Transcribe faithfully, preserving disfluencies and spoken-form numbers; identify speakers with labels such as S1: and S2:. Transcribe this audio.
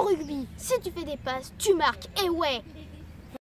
S1: rugby, si tu fais des passes, tu marques. Et ouais,